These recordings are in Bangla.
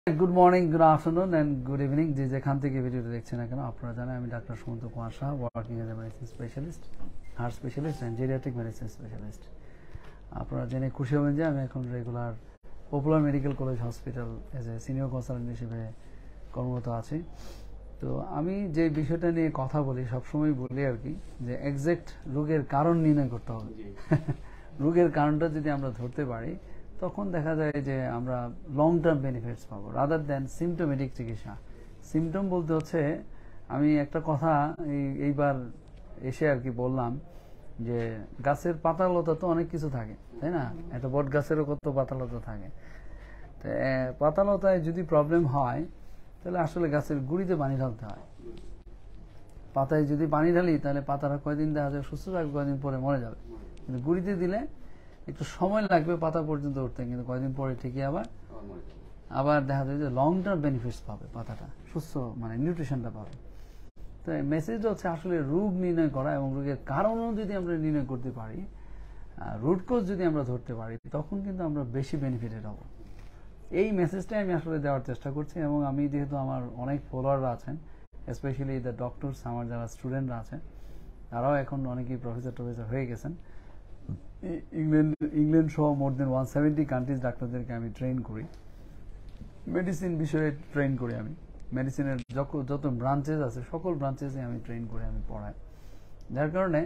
Good morning, good afternoon, and good evening. যে যেখান থেকে ভিডিওটা দেখছেন না কেন, আপনারা জানেন আমি doctor Sumanta Kumar Saha, working as a medicine specialist, heart specialist and geriatric medicine specialist. আপনারা জেনে খুশি হবেন যে আমি এখন regular popular medical college hospital as a senior consultant হিসেবে কর্মরত আছি। তো আমি যে বিষয়টা নিয়ে কথা বলি, সবসময় বলি আর কি, যে এক্সাক্ট রোগের কারণ নির্ণয় করতে হবে। রোগের কারণটা যদি আমরা ধরতে পারি, তখন দেখা যায় যে আমরা লং টার্ম বেনিফিটস পাবো রাদার দেন সিমটোমেটিক চিকিৎসা। সিমটম বলতে হচ্ছে, আমি একটা কথা এইবার এসে আর কি বললাম যে গাছের পাতালতা তো অনেক কিছু থাকে, তাই না? একটা বট গাছেরও কত পাতালতা থাকে। তো পাতালতায় যদি প্রবলেম হয়, তাহলে আসলে গাছের গুঁড়িতে পানি ঢালতে হয়। পাতায় যদি পানি ঢালি, তাহলে পাতাটা কয়দিন দেখা যায় সুস্থ থাকবে, কয়দিন পরে মরে যাবে। কিন্তু গুঁড়িতে দিলে একটু সময় লাগবে পাতা পর্যন্ত উঠতে, কিন্তু কয়েকদিন পরে ঠিকই আবার দেখা যায় যে লং টার্ম বেনিফিটস পাবে, পাতাটা সুস্থ মানে নিউট্রিশনটা পাবে। তো মেসেজটা হচ্ছে আসলে রোগ নির্ণয় করা, এবং রোগের কারণও যদি আমরা নির্ণয় করতে পারি, রুট কজ যদি আমরা ধরতে পারি, তখন কিন্তু আমরা বেশি বেনিফিটেড হব। এই মেসেজটাই আমি আসলে দেওয়ার চেষ্টা করছি। এবং আমি যেহেতু আমার অনেক ফলোয়াররা আছেন, স্পেশালি দ্য ডক্টরস, আমার যারা স্টুডেন্টরা আছেন, তারাও এখন অনেকেই প্রফেসর হয়ে গেছেন। ইংল্যান্ড সহ মোর দেন 170 কান্ট্রিজ ডাক্তারদেরকে আমি ট্রেন করি, মেডিসিন বিষয়ে ট্রেন করি। আমি মেডিসিনের যত ব্রাঞ্চেস আছে, সকল ব্রাঞ্চেসে আমি ট্রেন করে আমি পড়াই। যার কারণে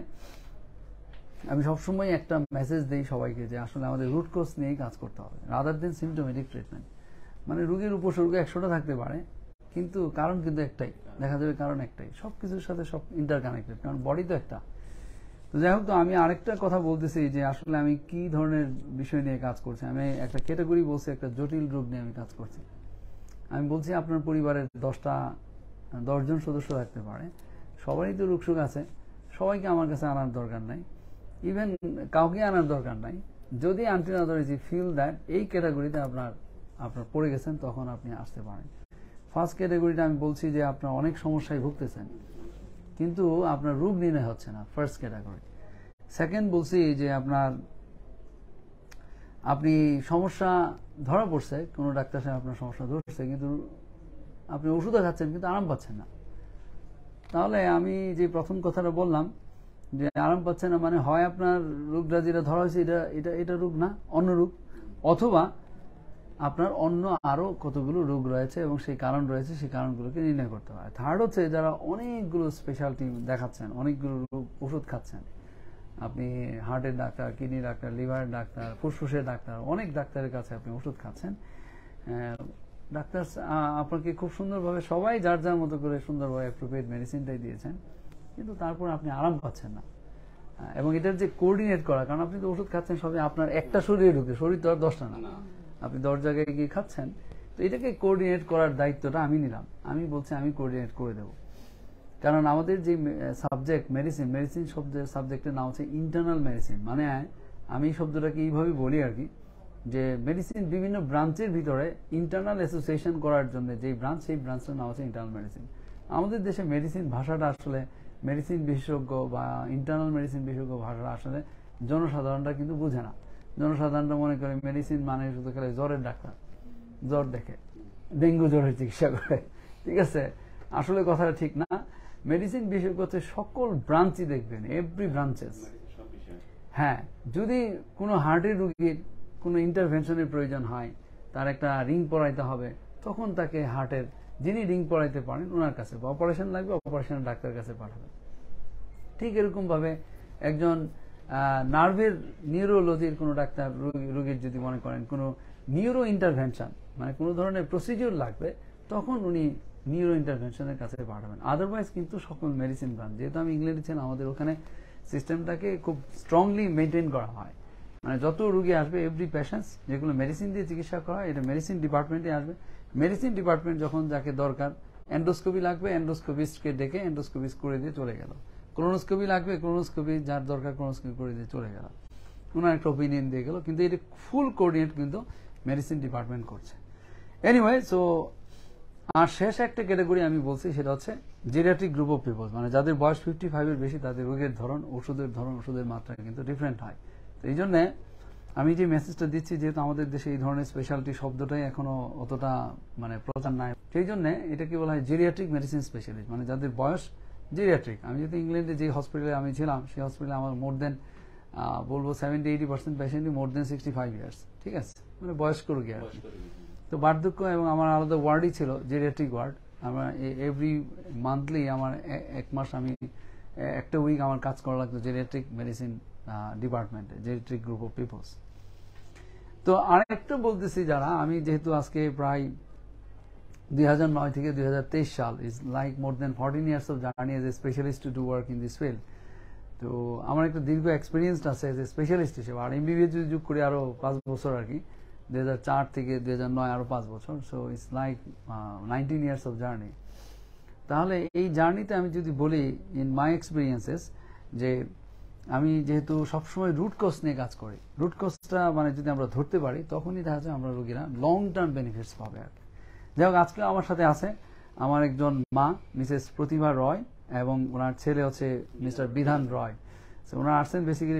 আমি সবসময় একটা মেসেজ দিই সবাইকে, যে আসলে আমাদের রুট কজ নিয়েই কাজ করতে হবে রাদার দেন সিমটোমেটিক ট্রিটমেন্ট। মানে রোগের উপসর্গ 100টা থাকতে পারে, কিন্তু কারণ কিন্তু একটাই, দেখা যাবে কারণ একটাই, সবকিছুর সাথে সব ইন্টারকানেক্টেড, কারণ বডি তো একটা। তো যাই হোক, তো আমি আরেকটা কথা বলতেছি যে আসলে আমি কি ধরনের বিষয় নিয়ে কাজ করছি। আমি একটা ক্যাটাগরি বলছি, একটা জটিল রোগ নিয়ে আমি কাজ করছি। আমি বলছি আপনার পরিবারের 10জন সদস্য থাকতে পারে, সবারই তো রোগ সুখ আছে, সবাইকে আমার কাছে আনার দরকার নাই, ইভেন কাউকে আনার দরকার নাই। যদি until otherwise you feel that এই ক্যাটাগরিতে আপনার পড়ে গেছেন, তখন আপনি আসতে পারেন। ফার্স্ট ক্যাটাগরিটা আমি বলছি যে আপনার অনেক সমস্যায় ভুগতেছেন, কিন্তু আপনার রোগ নির্ণয় হচ্ছে না, ফার্স্ট ক্যাটাগরি। সেকেন্ড বলছি যে আপনি সমস্যা ধরা পড়ছে, কোনো ডাক্তার সাহেব আপনার সমস্যা ধরছে, কিন্তু আপনি ওষুধও খাচ্ছেন কিন্তু আরাম পাচ্ছেন না। তাহলে আমি যে প্রথম কথাটা বললাম যে আরাম পাচ্ছেন না, মানে হয় আপনার রোগটা যেটা ধরা হয়েছে এটা রোগ না, অন্য রোগ, অথবা আপনার অন্য আরো কতগুলো রোগ রয়েছে এবং সেই কারণ রয়েছে, সেই কারণগুলোকে নির্ণয় করতে হয়। থার্ড হচ্ছে, যারা অনেকগুলো স্পেশালিটি দেখাচ্ছেন, অনেকগুলো রোগ ওষুধ খাচ্ছেন, আপনি হার্টের ডাক্তার, কিডনি ডাক্তার, লিভারের ডাক্তার, ফুসফুসের ডাক্তার, অনেক ডাক্তারের কাছে আপনি ওষুধ খাচ্ছেন। ডাক্তার আপনাকে খুব সুন্দরভাবে সবাই যার যার মতো করে সুন্দরভাবে অ্যাপ্রোপ্রিয়েট মেডিসিনটাই দিয়েছেন, কিন্তু তারপর আপনি আরাম পাচ্ছেন না। এবং এটার যে কোঅর্ডিনেট করা, কারণ আপনি তো ওষুধ খাচ্ছেন সবই আপনার একটা শরীরে ঢুকে, শরীর তো আর 10টা না, আপনি 10 জায়গায় গিয়ে খাচ্ছেন। তো এটাকে কোঅর্ডিনেট করার দায়িত্বটা আমি নিলাম। আমি বলছি আমি কোঅর্ডিনেট করে দেবো, কারণ আমাদের যে সাবজেক্ট মেডিসিন সাবজেক্টের নাম হচ্ছে ইন্টারনাল মেডিসিন। মানে আমি শব্দটাকে এইভাবে বলি আর কি, যে মেডিসিন বিভিন্ন ব্রাঞ্চের ভিতরে ইন্টারনাল অ্যাসোসিয়েশন করার জন্য যেই ব্রাঞ্চ, সেই ব্রাঞ্চের নাম হচ্ছে ইন্টারনাল মেডিসিন। আমাদের দেশে মেডিসিন ভাষাটা আসলে, মেডিসিন বিশেষজ্ঞ বা ইন্টারনাল মেডিসিন বিশেষজ্ঞ ভাষাটা আসলে জনসাধারণরা কিন্তু বুঝে না। জনসাধারণরা মনে করে মেডিসিন মানে শুধু খেলে জ্বরের ডাক্তার, জ্বর দেখে, ডেঙ্গু জ্বরের চিকিৎসা করে, ঠিক আছে? আসলে কথাটা ঠিক না। মেডিসিন বিশেষজ্ঞ হচ্ছে সকল ব্রাঞ্চই দেখবেন, এভরি ব্রাঞ্চেস। হ্যাঁ, যদি কোনো হার্টের রোগীর কোনো ইন্টারভেনশনের প্রয়োজন হয়, তার একটা রিং পরাইতে হবে, তখন তাকে হার্টের যিনি রিং পরাইতে পারেন ওনার কাছে, বা অপারেশন লাগবে অপারেশনের ডাক্তারের কাছে পাঠাবেন। ঠিক এরকম ভাবে একজন নার্ভের নিউরোলজির কোনো ডাক্তার রোগীর যদি মনে করেন কোনো নিউরো ইন্টারভেনশন, মানে কোনো ধরনের প্রসিডিউর লাগবে, তখন উনি নিউরো ইন্টারভেনশনের কাছে পাঠাবেন। আদারওয়াইজ কিন্তু সকল মেডিসিন ব্রাঞ্চ, যেহেতু আমি ইংল্যান্ডে ছিলাম, আমাদের ওখানে সিস্টেমটাকে খুব স্ট্রংলি মেনটেন করা হয়। মানে যত রোগী আসবে, এভরি পেশেন্টস যেগুলো মেডিসিন দিয়ে চিকিৎসা করা হয়, এটা মেডিসিন ডিপার্টমেন্টে আসবে। মেডিসিন ডিপার্টমেন্ট যখন যাকে দরকার, এন্ডোস্কোপি লাগবে, এন্ডোস্কোপিস্টকে ডেকে এন্ডোস্কোপিস্ট করে দিয়ে চলে গেল। ক্লোনোস্কোপি লাগবে, ক্লোনোস্কোপি যার দরকার ক্লোনোস্কোপি করে দিয়ে চলে গেল, ওনার একটা ওপিনিয়ন দিয়ে গেল। কিন্তু এটা ফুল কোঅর্ডিনেট কিন্তু মেডিসিন ডিপার্টমেন্ট করছে। এনিওয়ে, সো আর শেষ একটা ক্যাটাগরি আমি বলছি, সেটা হচ্ছে জেরিয়াট্রিক গ্রুপ অফ পিপল, মানে যাদের বয়স 55 এর বেশি, তাদের রোগের ধরন, ওষুধের মাত্রা কিন্তু ডিফারেন্ট হয়। তো এই জন্য আমি যে মেসেজটা দিচ্ছি, যেহেতু আমাদের দেশে এই ধরনের স্পেশালিটি শব্দটাই এখনো অতটা মানে প্রচার নাই, সেই জন্য এটাকে বলা হয় জেরিয়াট্রিক মেডিসিন স্পেশালিস্ট, মানে যাদের বয়স জেরিয়াট্রিক। আমি যেহেতু ইংল্যান্ডে যে হসপিটালে আমি ছিলাম, সেই হসপিটালে আমার মোর দেন বলবো 70-80% পেশেন্টই মোর দেন 65 ইয়ার্স, ঠিক আছে, মানে বয়স্ক রোগী আর কি। তো বার্ধক্য, এবং আমার আলাদা ওয়ার্ডই ছিল জেরিয়াট্রিক ওয়ার্ড। আমার এভরি মান্থলি আমার এক মাস আমি একটা উইক আমার কাজ করা লাগতো জেরিয়াট্রিক মেডিসিন ডিপার্টমেন্টে, জেরিয়াট্রিক গ্রুপ অফ পিপলস। তো আরেকটা বলতেছি, যারা আমি যেহেতু আজকে প্রায় 2009 থেকে 2023 সাল is like more than 14 years of journey as a specialist to do work in this field. তো আমার একটা দীর্ঘ এক্সপিরিয়েন্স আছে এজ এ স্পেশালিস্ট হিসেবে। আর এমবিবিএস যদি যোগ করি আরো 5 বছর আর কি, 2004 থেকে 2009 আরো 5 বছর। So it's like 19 years of journey. তাহলে এই জার্নিতে আমি যদি বলি ইন মাই এক্সপিরিয়েন্সেস, যে আমি যেহেতু সবসময় রুট কজ নিয়ে কাজ করি, রুট কজটা মানে যদি আমরা ধরতে পারি, তখনই দেখা যায় আমরা রোগীরা লং টার্ম বেনিফিটস পাবে আর কি। যাই হোক, আজকে আমার সাথে আছে আমার একজন মা, মিসেস প্রতিভা রয়, এবং ওনার ছেলে হচ্ছে মিস্টার বিধান রয়। ওনারা আসছেন বেসিক্যালি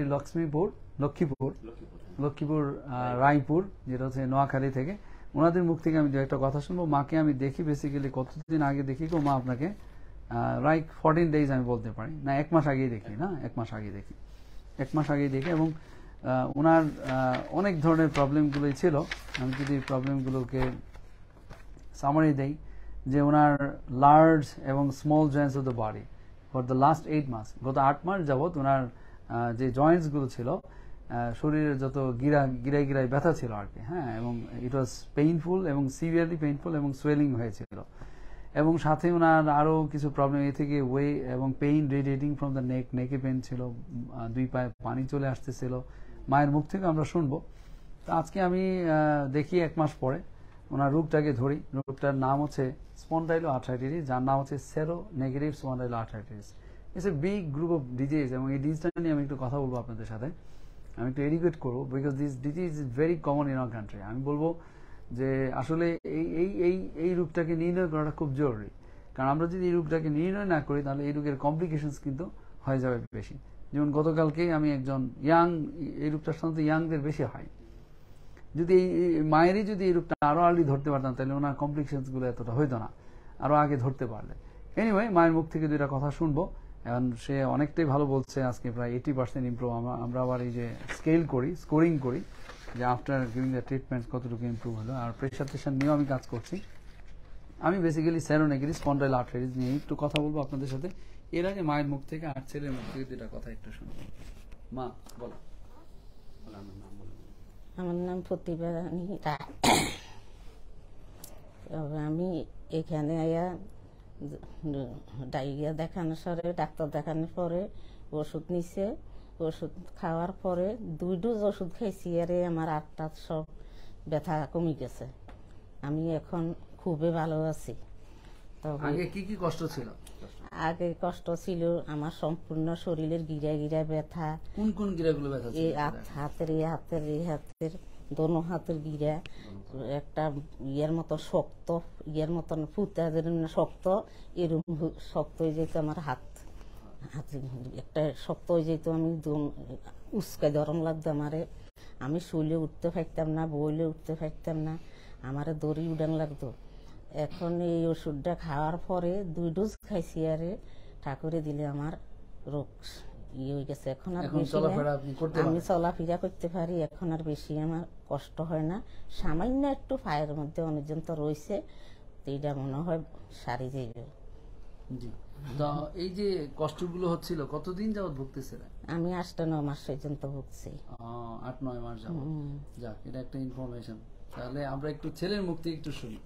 লক্ষ্মীপুর রায়পুর, যেটা হচ্ছে নোয়াখালী থেকে। ওনাদের মুখ থেকে আমি দু একটা কথা শুনবো। মাকে আমি দেখি বেসিক্যালি কতদিন আগে দেখি গো মা আপনাকে, লাইক 14 ডেজ আমি বলতে পারি, না 1 মাস আগেই দেখি, না 1 মাস আগেই দেখি, 1 মাস আগেই দেখি। এবং ওনার অনেক ধরনের প্রবলেমগুলোই ছিল। আমি যদি প্রবলেমগুলোকে সামারি দেই, যে ওনার লার্জ এবং small joints of the body for the last 8 মাস, গত 8 মাস যাবৎ ওনার যে জয়েন্টস গুলো ছিল, শরীরের যত গিরায় ব্যথা ছিল আর কি, হ্যাঁ, এবং ইট ওয়াজ পেইনফুল এবং সিভিয়ারলি পেইনফুল, এবং সোয়েলিং হয়েছিল। এবং সাথে ওনার আরো কিছু প্রবলেম এ থেকে ওয়ে এবং পেইন রেডিয়েটিং ফ্রম দ্য নেকে পেইন ছিল, 2 পায়ে পানি চলে আসতেছিল। মায়ের মুখ থেকে আমরা শুনবো। তো আজকে আমি দেখি 1 মাস পরে ওনার রোগটাকে ধরি। রোগটার নাম হচ্ছে স্পন্ডাইলো আর্থ্রাইটিস, যার নাম হচ্ছে seronegative spondyloarthritis. It's a big group of disease, এবং এই ডিজিজটা নিয়ে আমি একটু কথা বলবো আপনাদের সাথে, আমি একটু এডুকেট করবো, because this disease is very common in our country. আমি বলবো যে আসলে এই রোগটাকে নির্ণয় করাটা খুব জরুরি, কারণ আমরা যদি এই রোগটাকে নির্ণয় না করি, তাহলে এই রোগের কমপ্লিকেশনস কিন্তু হয়ে যাবে বেশি। যেমন গতকালকে আমি একজন এই রোগটার সাধারণত ইয়াংদের বেশি হয়। যদি মায়েরই যদি এই রোগটা আরো আর্লি ধরতে পারতাম, তাহলে ওনার কমপ্লিকেশনস গুলো এতটা হইতো না, আরো আগে ধরতে পারলে। এনিওয়ে, মায়ের মুখ থেকে 2টা কথা শুনবো। এখন সে অনেকটাই ভালো বলছে, আজকে প্রায় 80% ইমপ্রুভ। আমরা আবার এই যে স্কেল করি, স্কোরিং করি, যে আফটার গিভিং দ্য ট্রিটমেন্ট কতটুকু ইমপ্রুভ হলো। আর প্রেশার নিয়েও আমি কাজ করছি। আমি বেসিক্যালি সেরোনেগেটিভ স্পন্ডাইলো আর্থ্রাইটিস নিয়ে একটু কথা বলবো আপনাদের সাথে। এর আগে মায়ের মুখ থেকে আর ছেলের মুখ থেকে 2টা কথা একটু শুনবো। মা বলো। আমার নাম প্রতিভা রানী রায়। তবে আমি এখানে ডায়রিয়া দেখানোর পরে, ডাক্তার দেখানোর পরে ওষুধ নিছে। ওষুধ খাওয়ার পরে 2 ডোজ ওষুধ খাইছি, আরে আমার 8টা সব ব্যথা কমে গেছে। আমি এখন খুবই ভালো আছি। আগে কি কি কষ্ট ছিল? আগে কষ্ট ছিল আমার সম্পূর্ণ শরীরের গিরায় ব্যথা। কোন কোন গিরাগুলো ব্যথা ছিল? এই হাতের দোনো হাতের গিরা, একটা ইয়ের মতো শক্ত, ইয়ের মতন ফুটাদের শক্ত, এরকম শক্ত হয়ে যেত আমার হাতে একটা শক্ত হয়ে যেত। আমি উস্কায় ধরম লাগতো আমারে। আমি শুলে উঠতে পারতাম না, বইলে উঠতে পারতাম না, আমারে দড়ি উড়ান লাগতো। এখন এই ওষুধটা খাওয়ার পরে 2 ডোজ খাইছি, আরে ঠাকুরে দিলে আমার রোগ ইয়ে হয়ে গেছে। এখন আর বেশি আমি চলাফেরা করতে পারি, এখন আর বেশি আমার কষ্ট হয় না। সামান্য একটু পায়ের মধ্যে অনেকজন তো রয়েছে, এইটা মনে হয় সারি যাইবে। এই যে কষ্টগুলো হচ্ছিল, কতদিন যাবত ভুগতেছিলেন? আমি 8-9 মাস পর্যন্ত ভুগছি। 8-9 মাস যাবত। যাক, এটা একটা ইনফরমেশন। তাহলে আমরা একটু ছেলের মুখ থেকে একটু শুনি।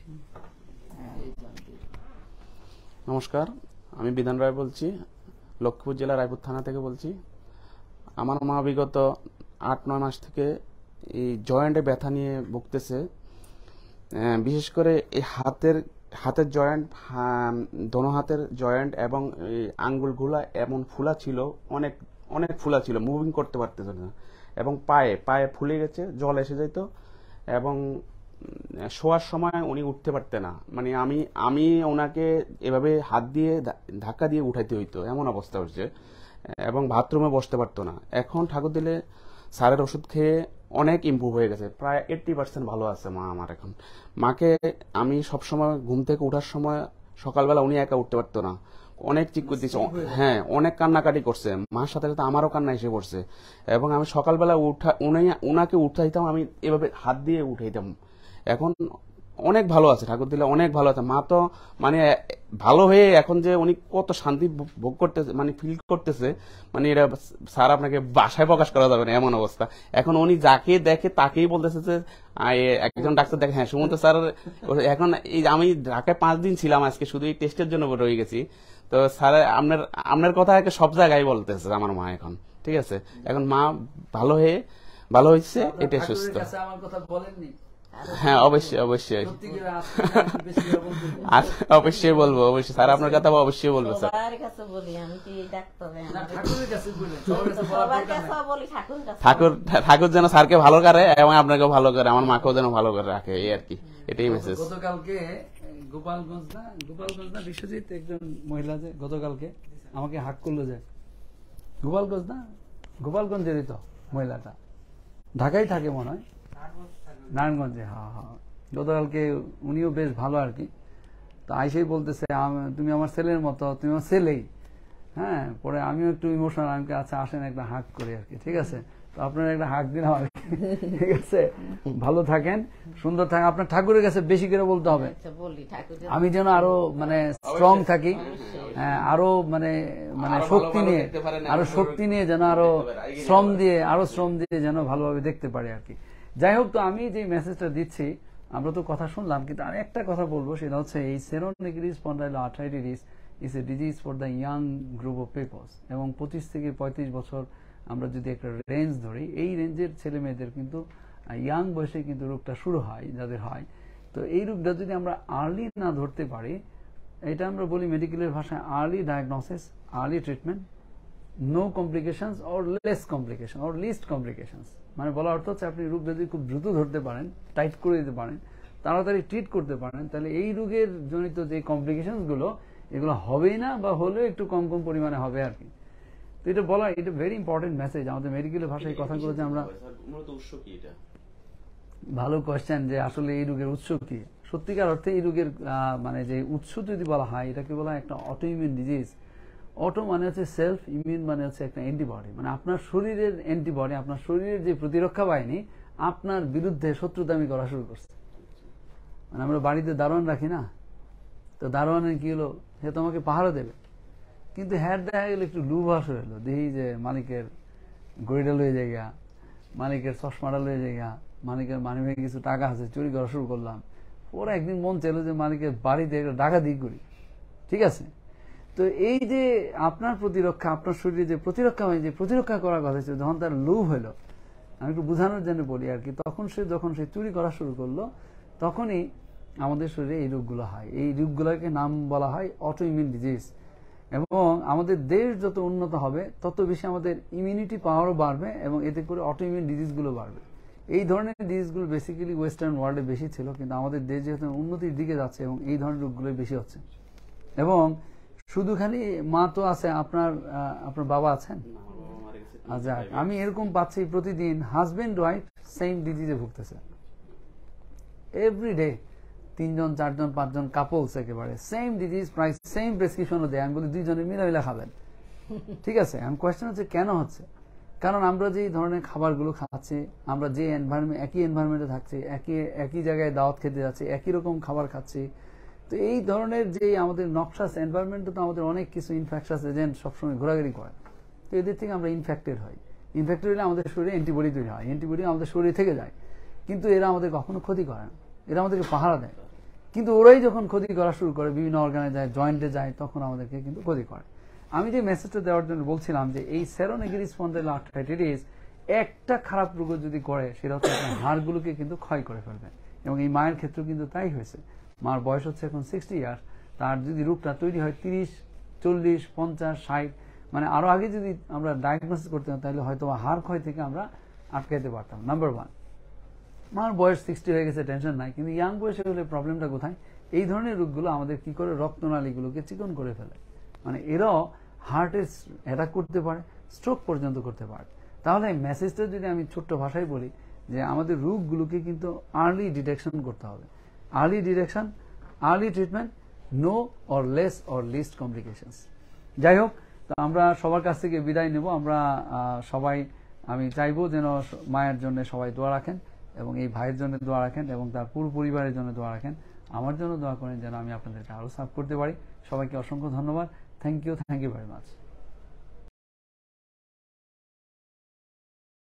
নমস্কার, আমি বিধান রায় বলছি, লক্ষ্মীপুর জেলা রায়পুর থানা থেকে বলছি। আমার মা বিগত 8-9 মাস থেকে এই জয়েন্টে ব্যথা নিয়ে ভুগতেছে। বিশেষ করে এই হাতের জয়েন্ট, দোনো হাতের জয়েন্ট এবং এই আঙ্গুলগুলা এমন ফুলা ছিল, অনেক অনেক ফুলা ছিল, মুভিং করতে পারতেছে না। এবং পায়ে ফুলে গেছে, জল এসে যেত, এবং শোয়ার সময় উনি উঠতে পারতেন না। মানে আমি ওনাকে এভাবে হাত দিয়ে ধাক্কা দিয়ে উঠাইতে হইতো, এমন অবস্থা হচ্ছে। এবং বাথরুমে বসতে পারতো না। এখন ঠাকুর দিলে স্যারের ওষুধ খেয়ে অনেক ইমপ্রুভ হয়ে গেছে, প্রায় 80% ভালো আছে মা আমার এখন। মাকে আমি সবসময় ঘুম থেকে ওঠার সময় সকালবেলা উনি একা উঠতে পারতো না, অনেক চিক করে দিচ্ছে, হ্যাঁ অনেক কান্নাকাটি করছে, মার সাথে সাথে আমারও কান্না এসে পড়ছে। এবং আমি সকালবেলা উনাকে উঠাইতাম, আমি এভাবে হাত দিয়ে উঠাইতাম। এখন অনেক ভালো আছে, ঠাকুর দিলে অনেক ভালো আছে। মা তো মানে ভালো হয়ে এখন যে উনি কত শান্তি ভোগ করতেছে, মানে ফিল করতেছে, মানে এটা স্যার আপনাকে বাসায় প্রকাশ করা যাবে না এমন অবস্থা। এখন উনি যাকে দেখে তাকেই বলতেছে যে একজন ডাক্তার দেখে, হ্যাঁ সুমন্ত স্যার। এখন এই আমি ঢাকায় 5 দিন ছিলাম, আজকে শুধু এই টেস্টের জন্য রয়ে গেছি। তো স্যার আপনার কথা সব জায়গায় বলতেছে আমার মা এখন, ঠিক আছে। এখন মা ভালো হয়েছে, এটাই সুস্থ। আমার কথা বলেননি? হ্যাঁ অবশ্যই অবশ্যই সত্যি করে আপনি বেশি করে বলতেন। অবশ্যই বলবো, অবশ্যই স্যার আপনার কথা অবশ্যই বলবো স্যার। সবার কাছে বলি, আমি কি ডাক্তার না, ঠাকুরের কাছে বললেন, সবার কাছে বলার সবার দরকার কাছে নাই। বলি, ঠাকুর কাছে ঠাকুর যেন স্যারকে ভালো করে এবং আপনাকেও ভালো করে, আমার মাকেও যেন ভালো করে রাখে, এই আর কি, এটাই মেসেজ। গতকালকে গোপালগঞ্জ না বিশ্বজিৎ একজন মহিলা যে গতকালকে আমাকে হাক করলো, যে গোপালগঞ্জেরই তো মহিলাটা, ঢাকায় থাকে মনে হয়, নারায়ণগঞ্জে। হ্যাঁ হ্যাঁ, গতকালকে উনিও বেশ ভালো আর কি। তো আইসেই বলতেছে তুমি আমার ছেলের মতো, তুমি আমার ছেলেই। হ্যাঁ, পরে আমিও একটু ইমোশনাল, আমি আচ্ছা আসেন একটা হাক করি আর কি, ঠিক আছে। তো আপনারা একটা হাক দিলাম আর কি, ঠিক আছে। ভালো থাকেন, সুন্দর থাকেন, আপনার ঠাকুরের কাছে বেশি করে বলতে হবে, আচ্ছা, বলি ঠাকুর আমি যেন আরো মানে স্ট্রং থাকি, আরো মানে শক্তি নিয়ে যেন আরো শ্রম দিয়ে যেন ভালোভাবে দেখতে পারি আর কি। যাই হোক, তো আমি যে মেসেজটা দিচ্ছি, আমরা তো কথা শুনলাম, কিন্তু আমি একটা কথা বলবো, সেটা হচ্ছে এই seronegative spondyloarthritis is a disease for the young group of peoples. এবং 25 থেকে 35 বছর আমরা যদি একটা রেঞ্জ ধরি, এই রেঞ্জের ছেলে মেয়েদের কিন্তু ইয়াং বয়সে কিন্তু রোগটা শুরু হয়, যাদের হয়। তো এই রোগটা যদি আমরা আর্লি না ধরতে পারি, এটা আমরা বলি মেডিকেলের ভাষায় early diagnosis, early treatment, no complications or less complication or least complications. মানে বলার অর্থ হচ্ছে আপনি রোগ যদি খুব দ্রুত ধরতে পারেন, টাইট করে দিতে পারেন, তাড়াতাড়ি ট্রিট করতে পারেন, তাহলে এই রোগের জনিত যে কমপ্লিকেশনস গুলো, এগুলো হবেই না, বা হলেও একটু কম পরিমাণে হবে আর কি। তো এটা বলা, এটা ভেরি ইম্পর্টেন্ট মেসেজ আমাদের মেডিকেলের ভাষায় কথাগুলো যে আমরা। ভালো কোয়েশ্চেন, যে আসলে এই রোগের উৎস কি। সত্যিকার অর্থে এই রোগের মানে যে উৎস যদি বলা হয়, এটাকে বলা হয় একটা অটোইমিউন ডিজিজ। অটো মানে হচ্ছে সেলফ, ইমিউন মানে হচ্ছে একটা অ্যান্টিবডি, মানে আপনার শরীরের অ্যান্টিবডি, আপনার শরীরের যে প্রতিরক্ষা বাহিনী আপনার বিরুদ্ধে শত্রুতামি করা শুরু করছে। মানে আমরা বাড়িতে দারোয়ান রাখি না, তো দারোয়ানের কি হলো, সে তোমাকে পাহারা দেবে, কিন্তু হ্যাঁ দেখা গেল একটু লুভাস হইলো, দেখি যে মালিকের গড়িটা লয়ে জায়গা, মালিকের চশমাটা লয়ে জায়গা, মালিকের মানিব্যাগে কিছু টাকা আছে, চুরি করা শুরু করলাম। ওরা একদিন মন চাইলো যে মালিকের বাড়িতে একটা ডাকাতি করি, ঠিক আছে। তো এই যে আপনার প্রতিরক্ষা, আপনার শরীরে যে প্রতিরক্ষা হয়, যে প্রতিরক্ষা করার কথা ছিল, যখন তার লোভ হলো, আমি একটু বোঝানোর জন্য বলি আর কি, তখন যখন সে চুরি করা শুরু করলো, তখনই আমাদের শরীরে এই রোগগুলো হয়। এই রোগগুলোকে নাম বলা হয় অটোইমিউন ডিজিজ। এবং আমাদের দেশ যত উন্নত হবে, তত বেশি আমাদের ইমিউনিটি পাওয়ারও বাড়বে, এবং এতে করে অটোইমিউন ডিজিজগুলো বাড়বে। এই ধরনের ডিজিজগুলো বেসিক্যালি ওয়েস্টার্ন ওয়ার্ল্ডে বেশি ছিল, কিন্তু আমাদের দেশ যেহেতু উন্নতির দিকে যাচ্ছে, এবং এই ধরনের রোগগুলো বেশি হচ্ছে। এবং শুধু খালি মা তো আছে, আপনার বাবা আছেন? আচ্ছা, আমি এরকম পাচ্ছি প্রতিদিন হাজবেন্ড ওয়াইফ সেম ডিজিজে ভুগতেছে, এভরিডে 3 জন 4 জন 5 জন কাপলস একেবারে সেম ডিজিজ, প্রায় সেম প্রেসক্রিপশনও দেয়। আমি বলি 2 জনে মিলামিলা খাবেন, ঠিক আছে। আমি কোয়েশ্চেন হচ্ছে কেন হচ্ছে, কারণ আমরা যে ধরনের খাবারগুলো খাচ্ছি, আমরা যে একই এনভায়রনমেন্টে থাকছি, একই জায়গায় দাওয়াত খেতে যাচ্ছি, একই রকম খাবার খাচ্ছি। তো এই ধরনের যে আমাদের নকশাস এনভায়রনমেন্টে, তো আমাদের অনেক কিছু ইনফেকশাস এজেন্ট সবসময় ঘোরাঘুরি করে, তো এদের থেকে আমরা ইনফেক্টেড হই। ইনফেক্টেড হলে আমাদের শরীরে অ্যান্টিবডি তৈরি হয়, অ্যান্টিবডি আমাদের শরীরে থেকে যায়, কিন্তু এরা আমাদের কখনো ক্ষতি করে না, এরা আমাদেরকে পাহারা দেয়। কিন্তু ওরাই যখন ক্ষতি করা শুরু করে, বিভিন্ন অর্গানে যায়, জয়েন্টে যায়, তখন আমাদেরকে কিন্তু ক্ষতি করে। আমি যে মেসেজটা দেওয়ার জন্য বলছিলাম, যে এই সেরোনেগেটিভ স্পন্ডাইলোআর্থ্রাইটিস একটা খারাপ রোগ যদি করে, সেটা হচ্ছে আপনার হাড়গুলোকে কিন্তু ক্ষয় করে ফেলবে। এবং এই মায়ের ক্ষেত্রেও কিন্তু তাই হয়েছে। মার বয়স হচ্ছে এখন 60 ইয়ার্স, তার যদি রোগটা তৈরি হয় 30, 40, 50, 60, মানে আরো আগে যদি আমরা ডায়াগনোসিস করতাম, তাহলে হয়তো হাড় ক্ষয় থেকে আমরা আটকাইতে পারতাম। নাম্বার 1, মার বয়স 60 হয়ে গেছে, টেনশন নাই, কিন্তু ইয়াং বয়সে হলে প্রবলেমটা কোথায়? এই ধরনের রোগগুলো আমাদের কি করে রক্তনালীগুলোকে চিকন করে ফেলে, মানে এরাও হার্টের অ্যাটাক করতে পারে, স্ট্রোক পর্যন্ত করতে পারে। তাহলে মেসেজটা যদি আমি ছোট্ট ভাষায় বলি, যে আমাদের রোগগুলোকে কিন্তু আর্লি ডিটেকশন করতে হবে। Early detection, early treatment, no or less or least complications. যাই হোক, তো আমরা সবার কাছ থেকে বিদায় নেব। আমরা সবাই, আমি চাইবো যেন মায়ের জন্য সবাই দোয়া রাখেন এবং এই ভাইয়ের জন্য দোয়া রাখেন এবং তার পুরো পরিবারের জন্য দোয়া রাখেন। আমার জন্য দোয়া করেন যেন আমি আপনাদেরকে আরো সার্ভ করতে পারি। সবাইকে অসংখ্য ধন্যবাদ। Thank you very much.